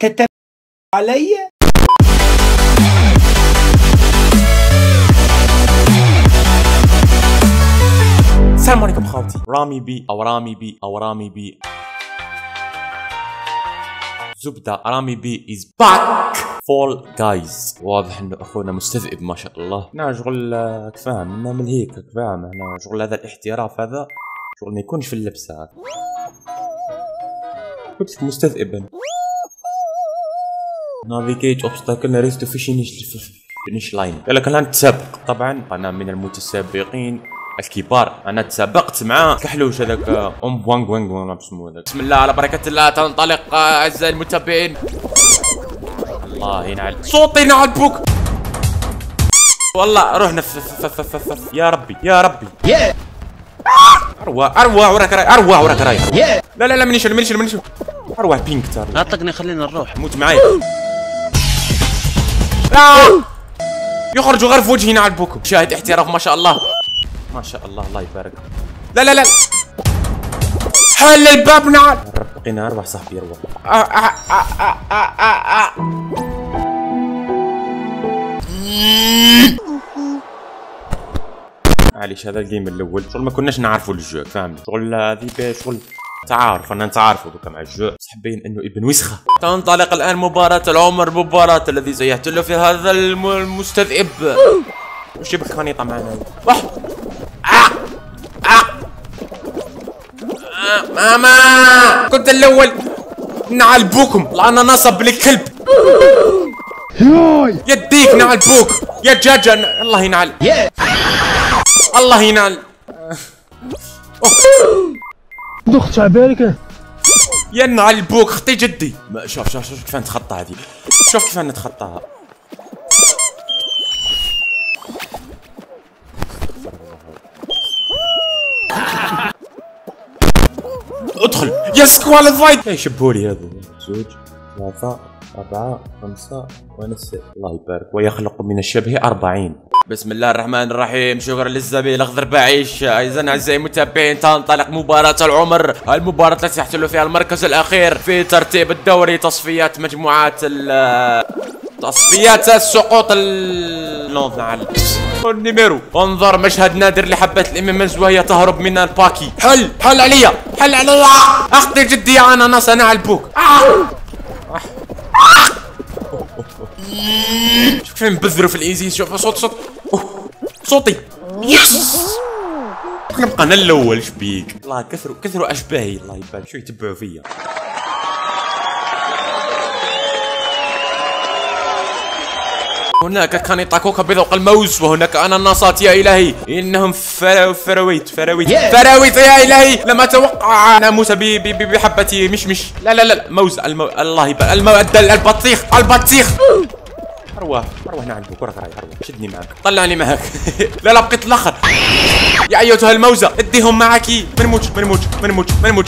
كتب علي. السلام عليكم خاوتي، رامي بي زبدة. رامي بي is back. فول جايز. واضح انه اخونا مستذئب ما شاء الله. هنا شغل تفهم من هيك تفهم، هنا شغل هذا الاحتراف، هذا شغل ما يكونش في اللبس، هذا لبسك مستذئب. نافيجيت اوبستاكل ريس تو فينيش لاين. قال لك انا نتسابق، طبعا انا من المتسابقين الكبار، انا تسابقت مع كحلوش هذاك بوانغ ولا اسمه هذاك. بسم الله على بركه الله، تنطلق اعزائي المتابعين. الله ينعل صوتي، ينعل بوك والله. روحنا يا ربي يا ربي. اروع وراك راي. لا منيش اروع بينك ترى. اعطقني خلينا نروح. موت معايا. يخرجوا غير في وجهي ينعل بوكم. شاهد احتراف ما شاء الله ما شاء الله، الله يبارك. لا حل الباب نعل. ربقينا اروح صاحبي اروح. معليش هذا الجيم الاول شغل ما كناش نعرفوا الجو، فاهمني؟ شغل هذه شغل تعارف، انا نتعارفوا دوكا مع الجو، صاحبين انه ابن وسخه. تنطلق الان مباراة العمر، مباراة الذي سيحتل في هذا المستذئب. وش يبك خنيطة معنا؟ واحد. ماما كنت الاول. نعل بوكم لأنا نصب للكلب. يديك نعل بوك يا دجاجة. الله ينعل الله ينعل. دخت عبالك ينعل بوك خطي جدي. شوف كيف نتخطى هذه، شوف كيف نتخطاها. ادخل يا سكواليفايد. ايش شبولي هذا؟ 2 3 4 5 ونسى. الله يبارك. ويخلق من الشبه 40. بسم الله الرحمن الرحيم. شكرا للزميل اخضر بعيش. اذا اعزائي المتابعين تنطلق مباراة العمر، المباراة التي تحتل فيها المركز الاخير في ترتيب الدوري، تصفيات مجموعات تصفيات السقوط النيميرو. انظر مشهد نادر لحبة الاميمز وهي تهرب من الباكي. حل عليا اخطي جدي يا اناناس. انا على البوك. شوف كيف نبذروا في الايزي. شوف صوتي يس. نبقى انا الاول. شبيك الله كثروا اشباهي. الله يبارك شو يتبعوا فيا. هناك خنيطة كوكا بذوق الموز، وهناك اناناسات يا الهي. انهم فراويت يا الهي. لم اتوقع ان اموت بحبة مشمش. لا موز. الله يبارك. البطيخ. اروح نعلبك وراك راي. اروح شدني معك، طلعني معك. لا بقيت الاخر. يا ايتها الموزة اديهم معك. من موج.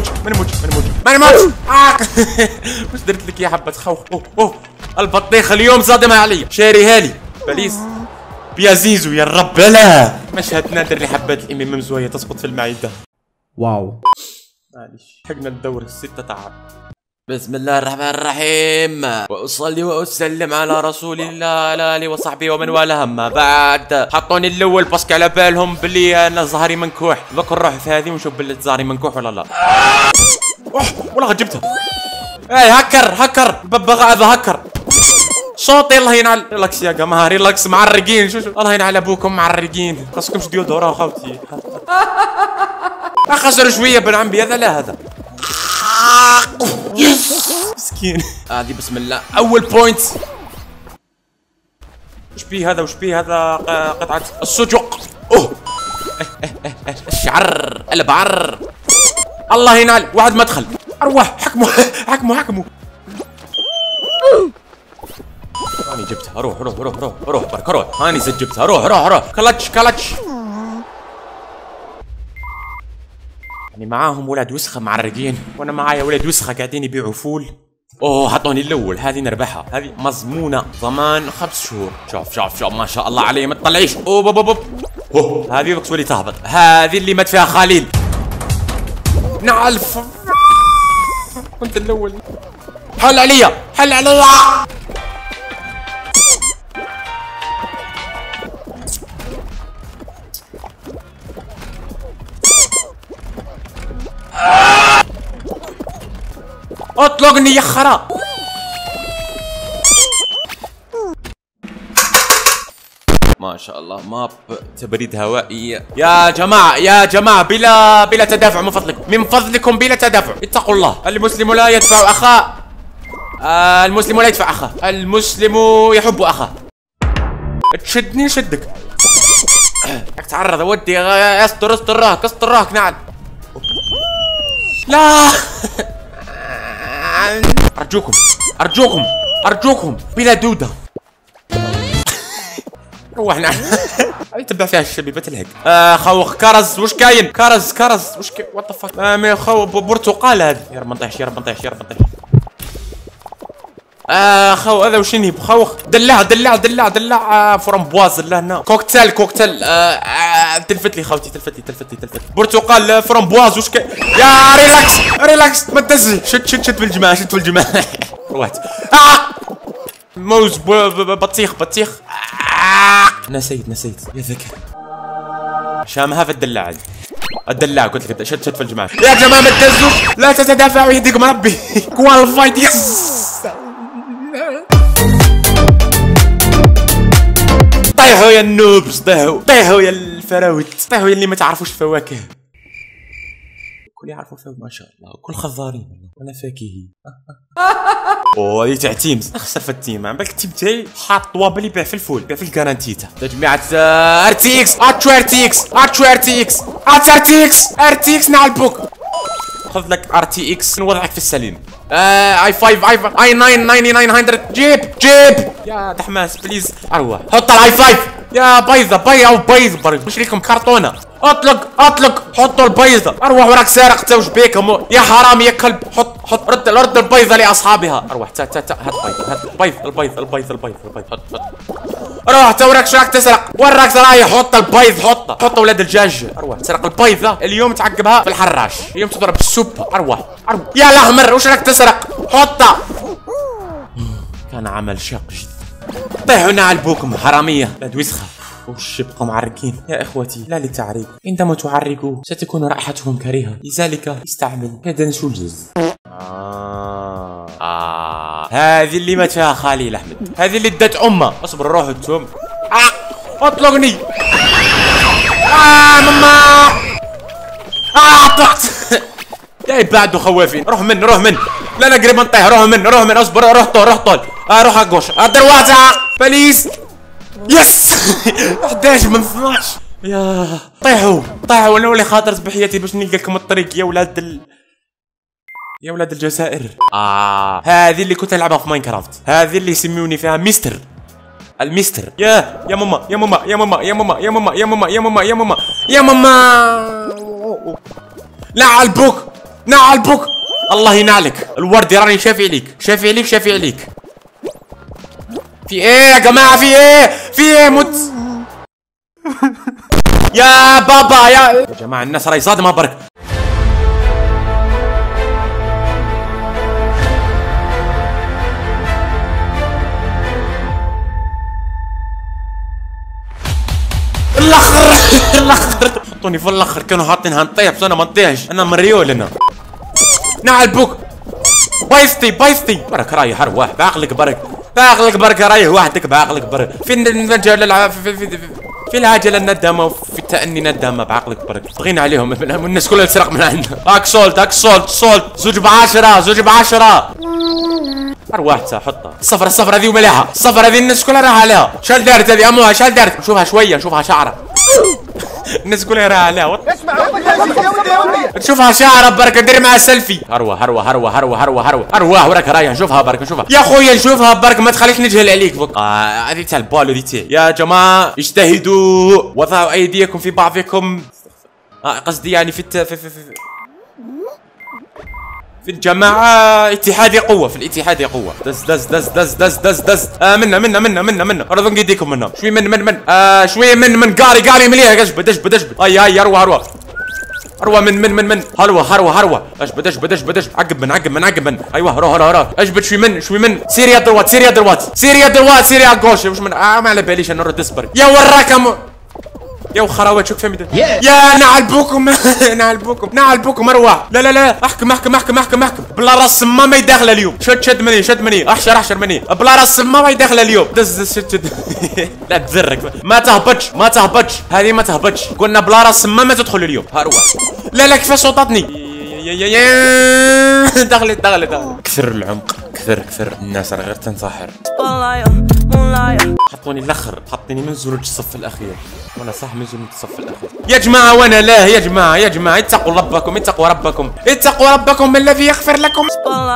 وش درت لك يا حبة خوخ؟ البطيخ اليوم صادمة علي. شاريها لي بليس بيازيزو يا الرب. لا مشهد نادر لحبة الاميمز وهي تسقط في المعدة. واو معليش حقنا الدور الستة تعب. بسم الله الرحمن الرحيم، واصلي واسلم على رسول الله على اله وصحبه ومن والاه. اما بعد حطوني الاول باسكو على بالهم بلي انا ظهري منكوح. ذكر نروح في هذه ونشوف بلي ظهري منكوح ولا لا. والله جبتها. اي هكر ببغاء هذا هكر. صوتي الله ينعل. ريلاكس يا جماعه ريلاكس. معرقين شو الله ينعل ابوكم معرقين. خاصكم تديو دورة خوتي. اخسر شويه بن عمي. هذا لا هذا يس مسكين. هذه بسم الله اول بوينت. وش بيه هذا قطعه السجق. الشعر البعر. الله ينعل. واحد مدخل. اروح حكموا. هاني جبتها. روح برك روح. هاني زد جبتها. روح كلتش. يعني معاهم ولاد وسخه معرقين، وانا معايا ولاد وسخه قاعدين يبيعوا فول. حطوني الاول. هذه نربحها، هذه مضمونه ضمان 5 شهور. شوف ما شاء الله علي. ما تطلعيش. هذه وقت ولي تهبط. هذه اللي مات فيها خليل. نعلف كنت الاول. حل عليا حل عليا. اطلقني يا خرا. ما شاء الله ماب تبريد هوائي. يا جماعة بلا تدافع من فضلكم بلا تدافع، اتقوا الله. المسلم لا يدفع أخاه، المسلم لا يدفع أخاه، المسلم يحب أخاه. تشدني شدك. تعرض ودي استر راك نعم. لا أرجوكم بلا دودة. روحنا تبع فيها الشبيبة الهك. خوخ كرز واش كاين؟ كرز واش كاين؟ وات ذا فاك. خو برتقال هذا. يا رب ما نطيحش. خو هذا واش نهب؟ خوخ دلع فرمبواز لهنا. كوكتيل تلفت لي خوتي تلفت. برتقال فرمبواز واش كاين؟ يا ريلاكس ما تدزش. شد في الجماعة روحت. موز بطيخ. نسيت يا ذكر. شامها في الدلاع قلت لك شد في الجماعة. يا جماعة ما تهزوش، لا تتدافعوا يهديكم ربي. كوالفايد يس. طيحوا يا النوبس، طيحوا يا الفراوت، طيحوا يا اللي ما تعرفوش الفواكه. كل يعرفوا الفواكه ما شاء الله، كل خضارين وانا فاكهي. اوه هذه تاع تيمز، اخسر في التيم. عم بالك التيم تاعي حاط طوابل يبيع في الفول، يبيع في الكارانتيتا. تجميعة ارتيكس ارتيكس نعلبوك. خذ لك ار تي اكس نوضعك في السليم. اي 5 اي 9900. جيب يا دحماس بليز. اروح حط الاي 5 يا بيضة برك. مش ليكم كرتونة. اطلق حطوا البيضة. اروح وراك سارق تا وش بيك يا حرامي يا كلب. حط رد البيضة لاصحابها. اروح تا هات البيض حط. روح تا وراك شراك تسرق. وراك رايح حط البيض. حط ولاد الدجاج. اروح تسرق البيضة اليوم تعقبها في الحراش، اليوم تضرب السوب. اروح يا الاحمر وش راك تسرق؟ حطها. كان عمل شاق جدا. طيحوا نعلبوكم حرامية ولاد وسخة. وش يبقوا معركين يا اخوتي؟ لا للتعريك، عندما تعركوا ستكون رائحتهم كريهة، لذلك استعمل يدا شوجز. هذه اللي مات فيها خالي احمد، هذه اللي ادت امه. اصبر روح انتم. اطلقني. ماما. طحت. يا بعدوا خوافين. روح من لا قريب نطيح. روح من اصبر. روح طول. روح اقوش دروازة بليز. يس. 11 من 12. يا طيحوا انا ولي خاطرت بحياتي باش نلقى لكم الطريق يا ولاد الجزائر. هذه اللي كنت العبها في ماينكرافت، هذه اللي يسموني فيها المستر. يا ماما. نعلبوك. الله ينعلك الورد. راني شافي عليك. في ايه يا جماعة؟ في ايه مت. يا بابا يا جماعة الناس راهي صادمة برك. الاخر حطوني في الاخر. كانوا حاطينها نطيح بس انا ما نطيحش. انا مريول هنا. نعلبوك. بايستي برك رايح. ارواح بعقلك برك رايح وحدك بعقلك برك. في العجله الندامه وفي التأني ندامه بعقلك برك. طغينا عليهم الناس كلها تسرق من عندنا. هاك سولت 2 ب10. ارواح حطها. الصفرة ذي ومليحه. الصفرة ذي الناس كلها راح عليها. شال دارت هذه امها؟ شال دارت؟ شوفها شويه. شوفها شعره. الناس كلها راح عليها. شوفها شعره برك. دير معها سيلفي. ارواح وراك رايح. شوفها برك. شوفها يا خويا. شوفها برك ما تخليش نجهل عليك بك. هذه تاع البالو دي تاعي. يا جماعه اجتهدوا وضعوا ايديكم في بعضكم. قصدي يعني في الجماعة اتحادي قوة. في الاتحاد قوة. دز منا رضون ايديكم منا. شوي من قاري مليح. اجبد. اي اروح هروه من هروه اجبد عقب من ايوه هروه اجبد شوي من سيري يا دروات سيري يا غوش واش من ما على باليش انا نرد اصبر يا وراك يا وخراوات شوف فهمت يا نعلبوكم اروح لا احكم بلا راس ما يداخل اليوم شد مني احشر مني بلا راس ما يداخل اليوم دز شد لا تزرك ما تهبطش هذه ما تهبطش قلنا بلا راس ما تدخل اليوم هروح لا كيفاش صوتتني يا دخلت كثر العمق كثر الناس انا غير تنصحر حطوني الاخر حطيني من زروج الصف الاخير وانا صح من زروج الصف الاخير يا جماعه وانا لا يا جماعه اتقوا ربكم الذي يغفر لكم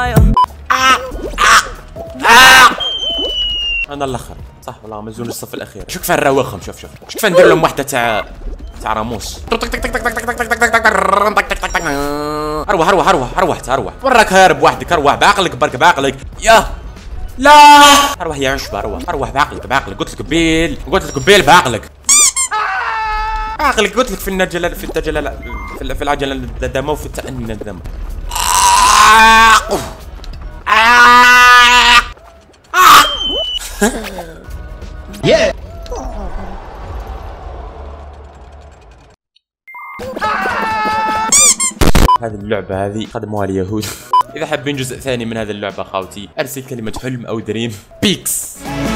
انا الاخر صح والله من زروج الصف الاخير شوف كيف نراوغهم شوف كيف ندير لهم واحده تاع راموس اروح وراك هارب وحدك اروح بعقلك برك بعقلك يا لا اروح يا عشب اروح بعقلك قلت لك قبيل بعقلك قلت لك في النجلة في العجلة الدم وفي التأني الدم هذه اللعبة هذه قدموها اليهود. إذا حابين جزء ثاني من هذه اللعبة خاوتي أرسل كلمة حلم أو دريم بيكس.